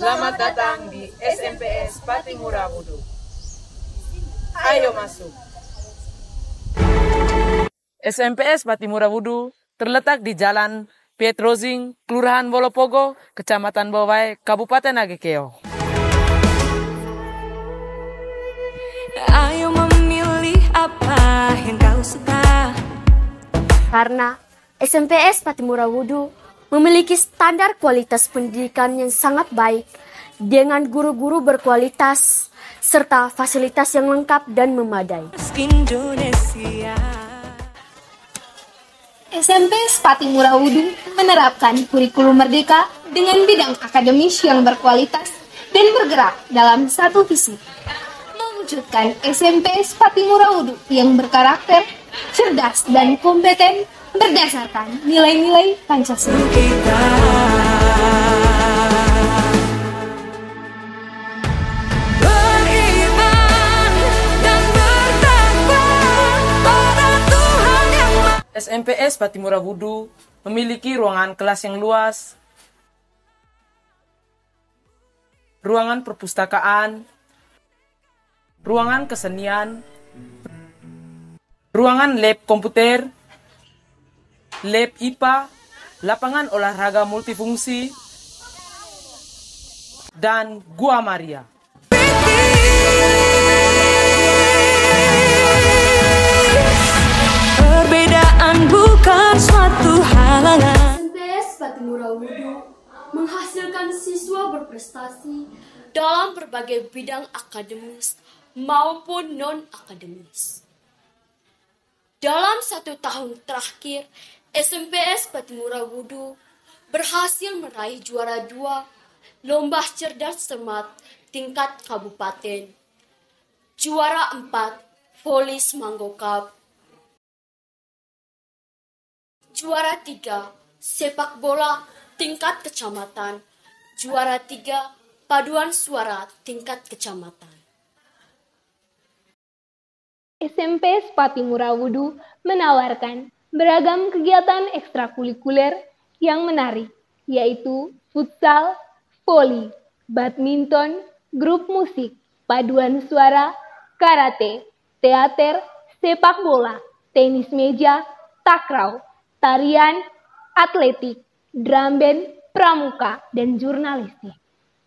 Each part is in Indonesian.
Selamat datang di SMPS Patimura Wudu. Ayo masuk. SMPS Patimura Wudu terletak di Jalan Pietrozing, Kelurahan Bolopogo, Kecamatan Bowai, Kabupaten Nagekeo. Ayo memilih apa yang kau suka. Karena SMPS Patimura Wudu memiliki standar kualitas pendidikan yang sangat baik dengan guru-guru berkualitas serta fasilitas yang lengkap dan memadai. Indonesia. SMPS Patimura Wudu menerapkan kurikulum merdeka dengan bidang akademis yang berkualitas dan bergerak dalam satu visi, mewujudkan SMPS Patimura Wudu yang berkarakter, cerdas dan kompeten berdasarkan nilai-nilai Pancasila. SMPS Patimura Wudu memiliki ruangan kelas yang luas, ruangan perpustakaan, ruangan kesenian, ruangan lab komputer, lab IPA, lapangan olahraga multifungsi, dan Gua Maria. Perbedaan bukan suatu halangan. SMPS Patimura Wudu menghasilkan siswa berprestasi dalam berbagai bidang akademis maupun non-akademis. Dalam 1 tahun terakhir, SMPS Patimura Wudu berhasil meraih juara 2 Lomba Cerdas Cermat tingkat kabupaten, juara 4 Volley Mango Cup, juara 3 Sepak Bola tingkat kecamatan, juara 3 Paduan Suara tingkat kecamatan. SMPS Patimura Wudu menawarkan beragam kegiatan ekstrakurikuler yang menarik, yaitu futsal, voli, badminton, grup musik, paduan suara, karate, teater, sepak bola, tenis meja, takraw, tarian, atletik, drum band, pramuka, dan jurnalistik.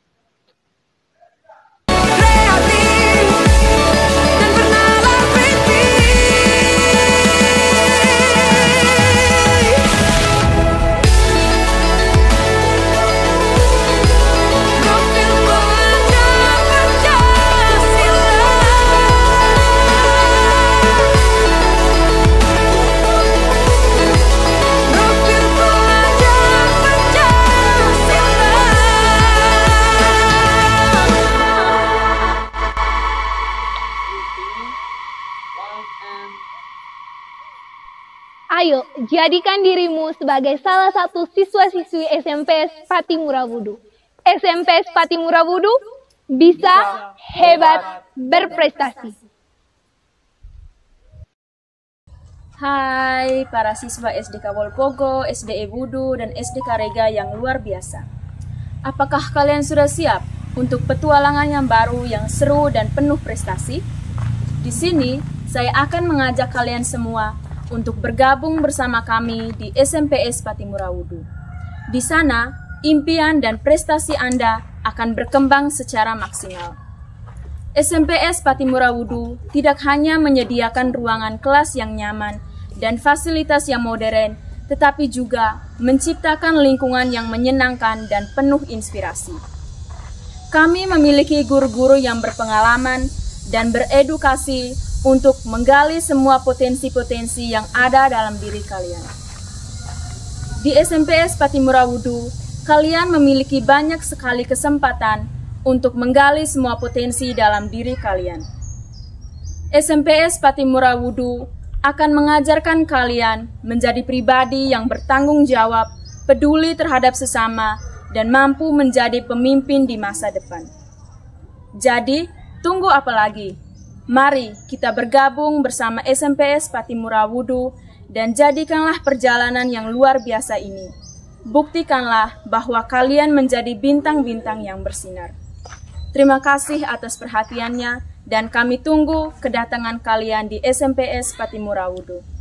Ayo, jadikan dirimu sebagai salah satu siswa-siswi SMPS Patimura Wudu. SMPS Patimura Wudu bisa, hebat, berprestasi. Hai para siswa SDK Bolopogo, SDE Wudu, dan SDK Rega yang luar biasa. Apakah kalian sudah siap untuk petualangan yang baru, yang seru, dan penuh prestasi? Di sini, saya akan mengajak kalian semua untuk bergabung bersama kami di SMPS Patimura Wudu. Di sana, impian dan prestasi Anda akan berkembang secara maksimal. SMPS Patimura Wudu tidak hanya menyediakan ruangan kelas yang nyaman dan fasilitas yang modern, tetapi juga menciptakan lingkungan yang menyenangkan dan penuh inspirasi. Kami memiliki guru-guru yang berpengalaman dan beredukasi untuk menggali semua potensi-potensi yang ada dalam diri kalian. Di SMPS Patimura Wudu, kalian memiliki banyak sekali kesempatan untuk menggali semua potensi dalam diri kalian. SMPS Patimura Wudu akan mengajarkan kalian menjadi pribadi yang bertanggung jawab, peduli terhadap sesama, dan mampu menjadi pemimpin di masa depan. Jadi, tunggu apa lagi? Mari kita bergabung bersama SMPS Patimura Wudu dan jadikanlah perjalanan yang luar biasa ini buktikanlah bahwa kalian menjadi bintang-bintang yang bersinar. Terima kasih atas perhatiannya dan kami tunggu kedatangan kalian di SMPS Patimura Wudhu.